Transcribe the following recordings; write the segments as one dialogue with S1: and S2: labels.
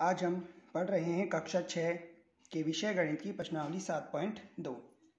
S1: आज हम पढ़ रहे हैं कक्षा 6 के विषय गणित की प्रश्नावली 7.2।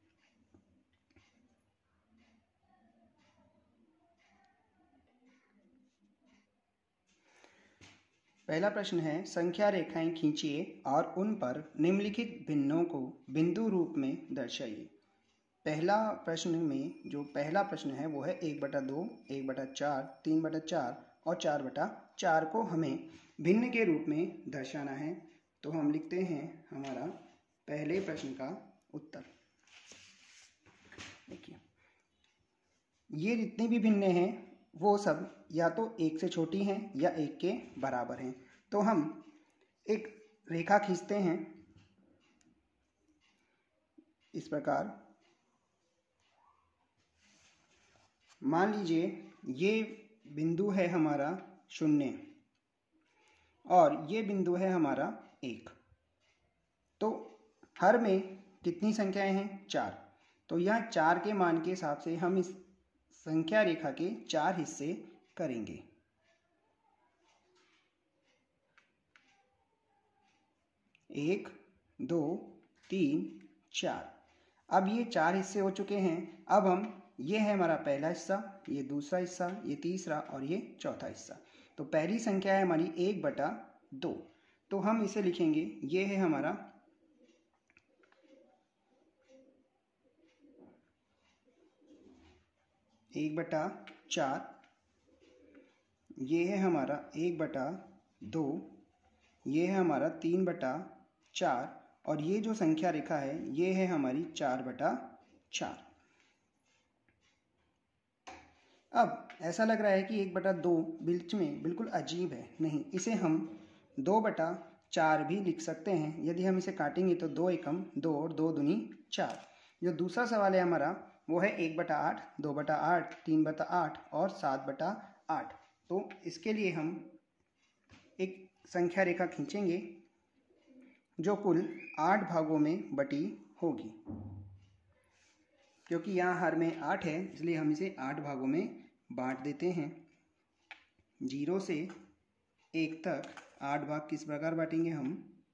S1: पहला प्रश्न है, संख्या रेखाएं खींचिए और उन पर निम्नलिखित भिन्नों को बिंदु रूप में दर्शाइए। पहला प्रश्न है वो है 1/2, 1/4, 3/4 और 4/4 को हमें भिन्न के रूप में दर्शाना है। तो हम लिखते हैं हमारा पहले प्रश्न का उत्तर। देखिए, ये जितने भी भिन्न हैं वो सब या तो 1 से छोटी हैं या 1 के बराबर हैं। तो हम एक रेखा खींचते हैं इस प्रकार। मान लीजिए ये बिंदु है हमारा 0 और ये बिंदु है हमारा 1। तो हर में कितनी संख्याएं हैं? 4। तो यह 4 के मान के हिसाब से हम इस संख्या रेखा के 4 हिस्से करेंगे। एक, 2, 3, 4। अब ये 4 हिस्से हो चुके हैं। अब हम ये है हमारा पहला हिस्सा, ये दूसरा हिस्सा, ये तीसरा और ये चौथा हिस्सा। तो पहली संख्या है हमारी 1/2। तो हम इसे लिखेंगे, ये है हमारा 1/4, ये है हमारा 1/2, ये है हमारा 3/4 और ये जो संख्या रेखा है ये है हमारी 4/4। अब ऐसा लग रहा है कि 1/2 बीच में बिल्कुल अजीब है। नहीं, इसे हम 2/4 भी लिख सकते हैं। यदि हम इसे काटेंगे तो 2 एकम 2 और 2 दूनी 4। जो दूसरा सवाल है हमारा वो है 1/8, 2/8, 3/8 और 7/8। तो इसके लिए हम एक संख्या रेखा खींचेंगे जो कुल 8 भागों में बटी होगी। क्योंकि यहाँ हर में 8 है इसलिए हम इसे 8 भागों में बांट देते हैं। 0 से 1 तक 8 भाग किस प्रकार बांटेंगे हम?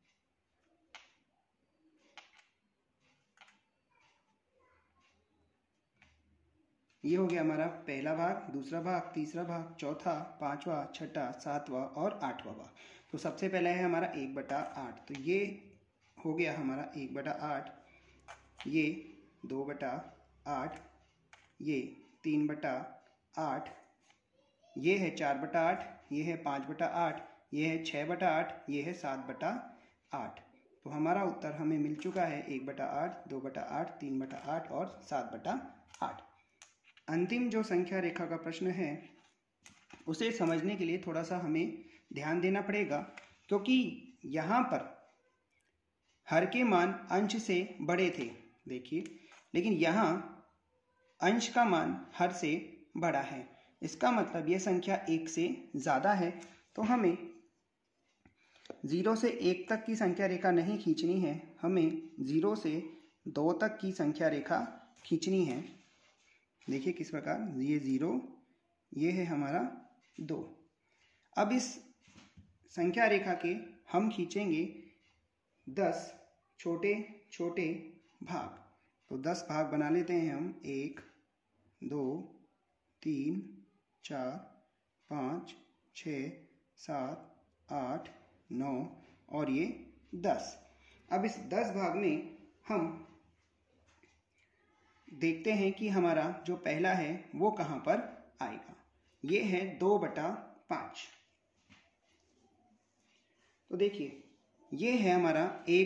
S1: ये हो गया हमारा पहला भाग, दूसरा भाग, तीसरा भाग, चौथा, पांचवा, छठा, सातवां और 8वां भाग। तो सबसे पहला है हमारा 1/8। तो ये हो गया हमारा 1/8, ये 2/8, ये 3/8, ये है 4/8, ये है 5/8, ये है 6/8, ये है 7/8। तो हमारा उत्तर हमें मिल चुका है 1/8, 2/8, 3/8 और 7/8। अंतिम जो संख्या रेखा का प्रश्न है उसे समझने के लिए थोड़ा सा हमें ध्यान देना पड़ेगा, क्योंकि यहाँ पर हर के मान अंश से बड़े थे। देखिए, लेकिन यहाँ अंश का मान हर से बड़ा है। इसका मतलब यह संख्या 1 से ज़्यादा है। तो हमें 0 से 1 तक की संख्या रेखा नहीं खींचनी है, हमें 0 से 2 तक की संख्या रेखा खींचनी है। देखिए किस प्रकार, ये 0, ये है हमारा 2। अब इस संख्या रेखा के हम खींचेंगे 10 छोटे छोटे भाग। तो 10 भाग बना लेते हैं हम। 1, 2, 3, 4, 5, 6, 7, 8, 9 और ये 10। अब इस 10 भाग में हम देखते हैं कि हमारा जो पहला है वो कहाँ पर आएगा। ये है 2/5। तो देखिए, ये है हमारा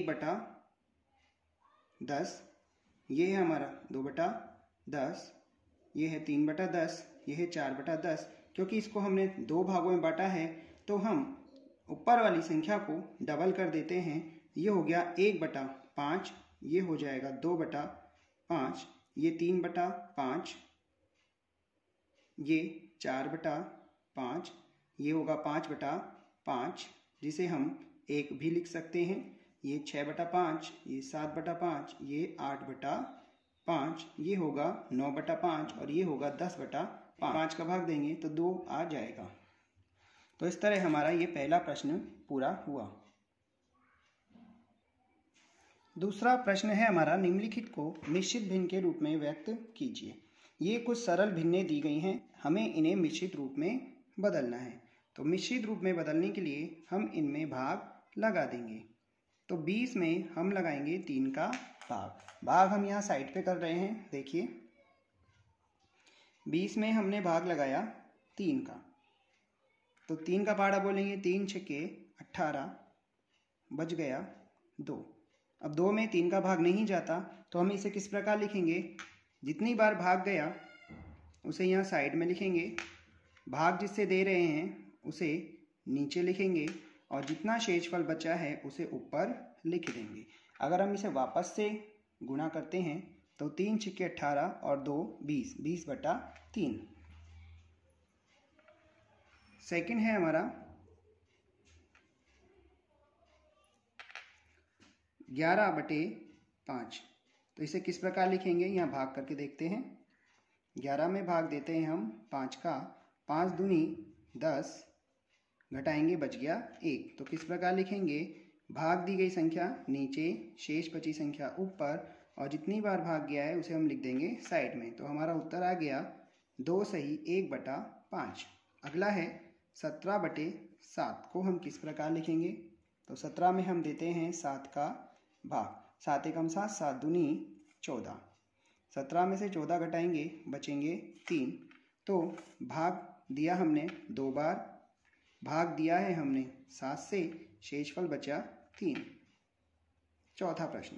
S1: 1/10, ये है हमारा 2/10, ये है 3/10, ये है 4/10। क्योंकि इसको हमने 2 भागों में बांटा है तो हम ऊपर वाली संख्या को डबल कर देते हैं। ये हो गया 1/5, ये हो जाएगा 2/5, ये 3/5, ये 4/5, ये होगा 5/5, जिसे हम 1 भी लिख सकते हैं। ये 6/5, ये 7/5, ये 8/5, ये होगा 9/5 और ये होगा 10/5। 5 का भाग देंगे तो 2 आ जाएगा। तो इस तरह हमारा ये पहला प्रश्न पूरा हुआ। दूसरा प्रश्न है हमारा, निम्नलिखित को मिश्रित भिन्न के रूप में व्यक्त कीजिए। ये कुछ सरल भिन्नें दी गई हैं, हमें इन्हें मिश्रित रूप में बदलना है। तो मिश्रित रूप में बदलने के लिए हम इनमें भाग लगा देंगे। तो 20 में हम लगाएंगे 3 का भाग हम यहाँ साइड पे कर रहे हैं। देखिए 20 में हमने भाग लगाया 3 का, तो 3 का पहाड़ा बोलेंगे 3 छक्के 18, बच गया 2। अब 2 में 3 का भाग नहीं जाता, तो हम इसे किस प्रकार लिखेंगे, जितनी बार भाग गया उसे यहाँ साइड में लिखेंगे, भाग जिससे दे रहे हैं उसे नीचे लिखेंगे और जितना शेषफल बचा है उसे ऊपर लिख देंगे। अगर हम इसे वापस से गुणा करते हैं तो 3 छक्के 18 और 2 20, 20/3। सेकंड है हमारा 11/5। तो इसे किस प्रकार लिखेंगे, यहाँ भाग करके देखते हैं। 11 में भाग देते हैं हम 5 का, 5 दूनी 10, घटाएंगे बच गया 1। तो किस प्रकार लिखेंगे, भाग दी गई संख्या नीचे, शेष बची संख्या ऊपर, और जितनी बार भाग गया है उसे हम लिख देंगे साइड में। तो हमारा उत्तर आ गया 2 सही 1/5। अगला है 17/7 को हम किस प्रकार लिखेंगे। तो 17 में हम देते हैं 7 का भाग, 7 एकम 7, 7 दूनी 14, 17 में से 14 घटाएंगे बचेंगे 3। तो भाग दिया हमने 2 बार, भाग दिया है हमने 7 से, शेषफल बचा 3। चौथा प्रश्न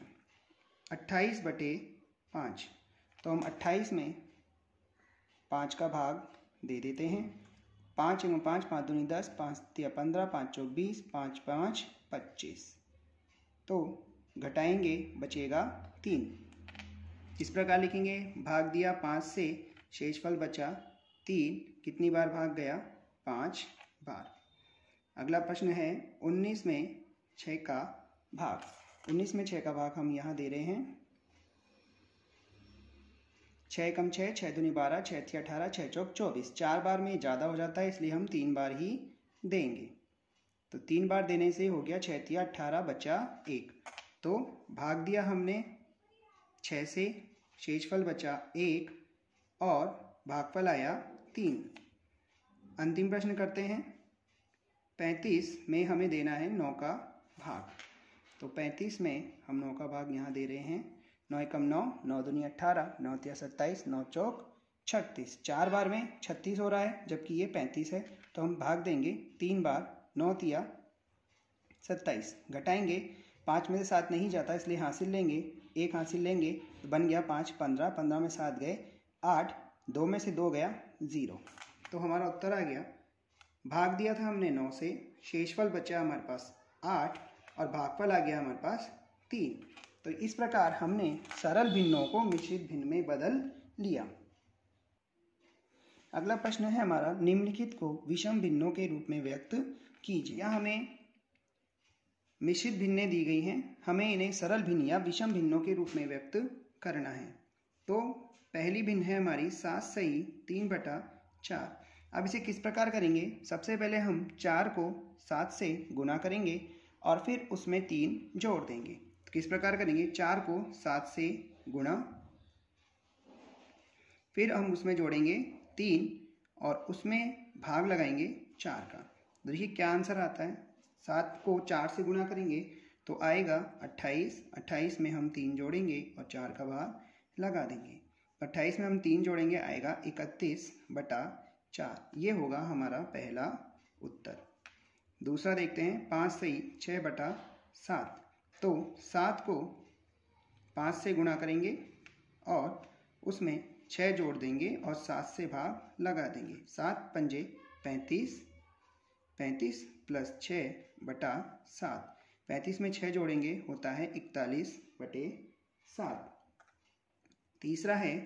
S1: 28/5। तो हम 28 में 5 का भाग दे देते हैं। 5 एवं 5, 5 दूनी 10, 5 तिया 15, 5 चौक 20, 5 5 25। तो घटाएंगे बचेगा 3। इस प्रकार लिखेंगे, भाग दिया 5 से, शेषफल बचा 3। कितनी बार भाग गया, 5 बार। अगला प्रश्न है 19 में 6 का भाग। 19 में 6 का भाग हम यहाँ दे रहे हैं। 6 एकम 6, 6 दूनी 12, 6 तिया 18, 6 चौक 24। 4 बार में ज़्यादा हो जाता है, इसलिए हम 3 बार ही देंगे। तो 3 बार देने से हो गया 6 तिया 18, बचा 1। तो भाग दिया हमने 6 से, शेषफल बचा 1 और भागफल आया 3। अंतिम प्रश्न करते हैं। 35 में हमें देना है 9 का भाग। तो 35 में हम 9 का भाग यहाँ दे रहे हैं। 9 एकम 9, 9 दूनी 18, 9 तिया 27, 9 चौक 36। 4 बार में 36 हो रहा है, जबकि ये 35 है। तो हम भाग देंगे 3 बार, 9 तिया 27, घटाएंगे 5 में से 7 नहीं जाता, इसलिए हासिल लेंगे, 1 हासिल लेंगे तो बन गया 5 15, 15 में 7 गए 8, 2 में से 2 गया 0। तो हमारा उत्तर आ गया, भाग दिया था हमने 9 से, शेषफल बचा हमारे पास 8 और भागफल आ गया हमारे पास 3। तो इस प्रकार हमने सरल भिन्नों को मिश्रित भिन्न में बदल लिया। अगला प्रश्न है हमारा, निम्नलिखित को विषम भिन्नों के रूप में व्यक्त कीजिए। यहाँ हमें मिश्रित भिन्नें दी गई हैं, हमें इन्हें सरल भिन्न या विषम भिन्नों के रूप में व्यक्त करना है। तो पहली भिन्न है हमारी 7 सही 3/4। अब इसे किस प्रकार करेंगे, सबसे पहले हम 4 को 7 से गुना करेंगे और फिर उसमें 3 जोड़ देंगे। तो किस प्रकार करेंगे, 4 को 7 से गुणा, फिर हम उसमें जोड़ेंगे 3 और उसमें भाग लगाएंगे 4 का। देखिए क्या आंसर आता है। 7 को 4 से गुणा करेंगे तो आएगा 28। 28 में हम 3 जोड़ेंगे और 4 का भाग लगा देंगे। 28 में हम 3 जोड़ेंगे, आएगा 31/4। ये होगा हमारा पहला उत्तर। दूसरा देखते हैं, 5 सही 6/7। तो 7 को 5 से गुणा करेंगे और उसमें 6 जोड़ देंगे और 7 से भाग लगा देंगे। 7 पंजे 35, 35 प्लस 6/7। 35 में 6 जोड़ेंगे होता है 41/7। तीसरा है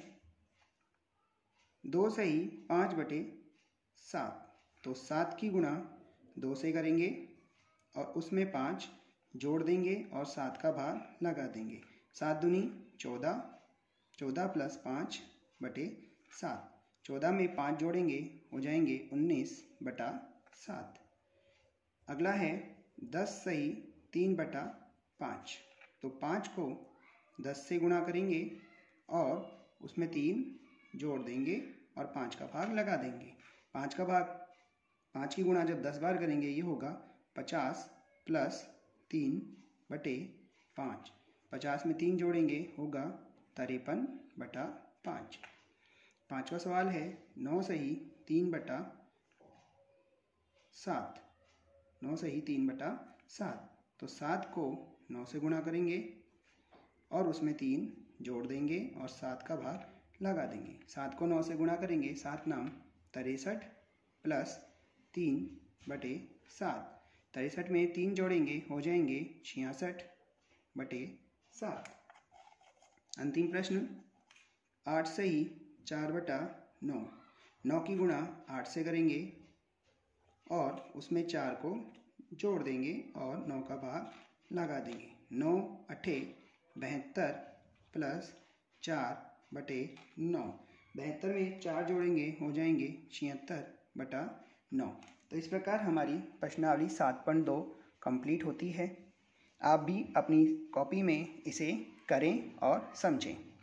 S1: 2 सही 5/7। तो 7 की गुणा 2 से करेंगे और उसमें 5 जोड़ देंगे और 7 का भाग लगा देंगे। 7 दूनी 14, 14 प्लस 5/7। 14 में 5 जोड़ेंगे हो जाएंगे 19/7। अगला है 10 सही 3/5। तो 5 को 10 से गुणा करेंगे और उसमें 3 जोड़ देंगे और 5 का भाग लगा देंगे। 5 की गुणा जब 10 बार करेंगे ये होगा 50 प्लस 3/5। 50 में 3 जोड़ेंगे होगा 53/5। पांचवा सवाल है 9 सही 3/7। 9 सही 3/7। तो 7 को 9 से गुणा करेंगे और उसमें 3 जोड़ देंगे और 7 का भाग लगा देंगे। 7 को 9 से गुणा करेंगे 7 नाम 63 प्लस 3/7। 63 में 3 जोड़ेंगे हो जाएंगे 66/7। अंतिम प्रश्न 8 सही 4/9। 9 की गुणा 8 से करेंगे और उसमें 4 को जोड़ देंगे और 9 का भाग लगा देंगे। 9 8 72 प्लस 4/9। 72 में 4 जोड़ेंगे हो जाएंगे 76/9। तो इस प्रकार हमारी प्रश्नावली 7.2 कंप्लीट होती है। आप भी अपनी कॉपी में इसे करें और समझें।